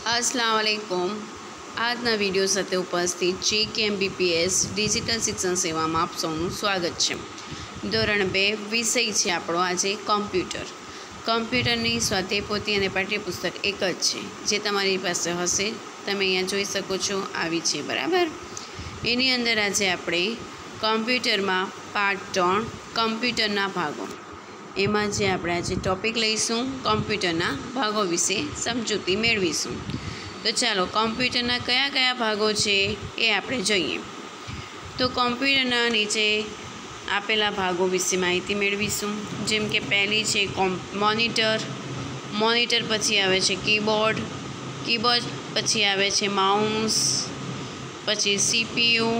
अस्सलाम वालेकुम। આજના વિડીયો સાથે ઉપસ્થિત JKMBPS ડિજિટલ શિક્ષણ સેવામાં આપ સૌનું સ્વાગત છે। ધોરણ 2 વિષય છે આપણો આજે કોમ્પ્યુટર। કોમ્પ્યુટરની સ્વાધ્યાય પોથી અને પાઠ્યપુસ્તક એક જ છે, જે તમારી પાસે હશે। તમે અહીંયા જોઈ શકો છો, આવી છે, બરાબર। એની અંદર આજે આપણે કોમ્પ્યુટરમાં પાર્ટ 3 કોમ્પ્યુટરના ભાગો, એમાં જે આપણે આજે ટૉપિક લઈશું કોમ્પ્યુટરના ભાગો વિશે સમજૂતી મેળવીશું। તો ચાલો કોમ્પ્યુટરના કયા કયા ભાગો છે એ આપણે જોઈએ। તો કોમ્પ્યુટરના નીચે આપેલા ભાગો વિશે માહિતી મેળવીશું। જેમ કે પહેલી છે મોનિટર, પછી આવે છે કીબોર્ડ, પછી આવે છે માઉસ, પછી CPU,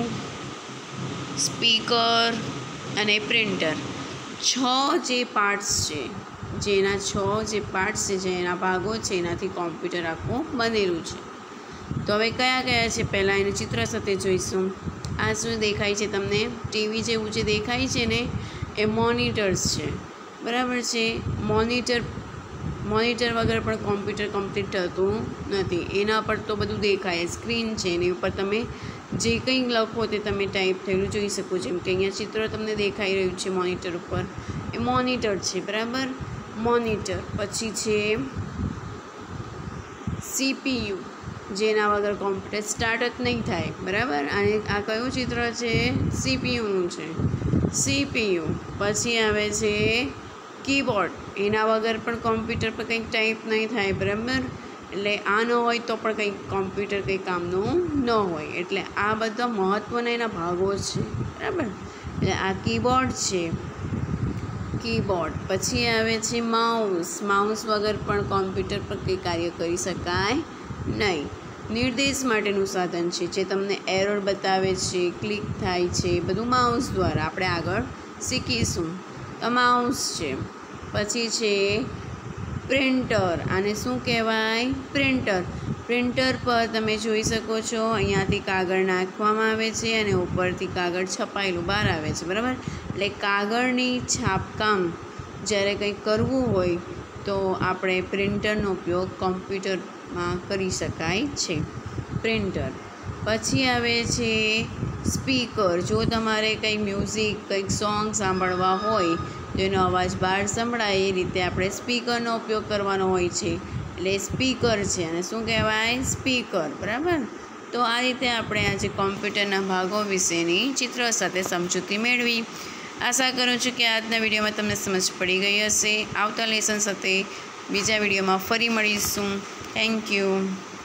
સ્પીકર અને પ્રિન્ટર। જે પાર્ટ્સ છે, જે પાર્ટ્સ છે, જેના ભાગો છે, એનાથી કોમ્પ્યુટર આખું બનેલું છે। તો હવે કયા કયા છે પહેલાં એનું ચિત્ર સાથે જોઈશું। આ શું દેખાય છે તમને? ટીવી જેવું જે દેખાય છે ને, એ મોનિટર્સ છે, બરાબર છે। મોનિટર વગર પણ કોમ્પ્યુટર કમ્પ્લીટ થતું નથી। એના પર તો બધું દેખાય, સ્ક્રીન છે, એની ઉપર તમે જે કંઈ લખો તે તમે ટાઈપ થયેલું જોઈ શકો। જેમ કે અહીંયા ચિત્ર તમને દેખાઈ રહ્યું છે મોનિટર ઉપર, એ મોનિટર છે, બરાબર। મોનિટર પછી છે CPU, જેના વગર કોમ્પ્યુટર સ્ટાર્ટ જ નહીં થાય, બરાબર। અને આ કયું ચિત્ર છે? CPUનું છે, CPU। પછી આવે છે કીબોર્ડ, એના વગર પણ કોમ્પ્યુટર પર કંઈક ટાઈપ નહીં થાય, બરાબર। એટલે આ ન હોય તો પણ કંઈક કોમ્પ્યુટર કંઈ કામનું ન હોય। એટલે આ બધા મહત્ત્વના એના ભાગો છે, બરાબર। એટલે આ કીબોર્ડ છે, કીબોર્ડ। પછી આવે છે માઉસ વગર પણ કોમ્પ્યુટર પર કંઈ કાર્ય કરી શકાય નહીં। નિર્દેશ માટેનું સાધન છે, જે તમને એરર બતાવે છે, ક્લિક થાય છે, બધું માઉસ દ્વારા આપણે આગળ શીખીશું। તો માઉસ છે। પછી છે પ્રિન્ટર, આને શું કહેવાય? પ્રિન્ટર પર તમે જોઈ શકો છો, અહીંયાથી કાગળ નાખવામાં આવે છે અને ઉપરથી કાગળ છપાયેલું બહાર આવે છે, બરાબર। એટલે કાગળની છાપકામ જ્યારે કંઈક કરવું હોય તો આપણે પ્રિન્ટરનો ઉપયોગ કોમ્પ્યુટરમાં કરી શકાય છે, પ્રિન્ટર। પછી આવે છે સ્પીકર, જો તમારે કંઈ મ્યુઝિક, કંઈક સોંગ સાંભળવા હોય તો એનો અવાજ બહાર સંભળાય એ રીતે આપણે સ્પીકરનો ઉપયોગ કરવાનો હોય છે, એટલે સ્પીકર છે। અને શું કહેવાય? સ્પીકર, બરાબર। તો આ રીતે આપણે આજે કોમ્પ્યુટરના ભાગો વિશેની ચિત્ર સાથે સમજૂતી મેળવી। આશા કરું છું કે આજના વિડીયોમાં તમને સમજ પડી ગઈ હશે। આવતા લેસન સાથે બીજા વિડીયોમાં ફરી મળીશું। Thank you.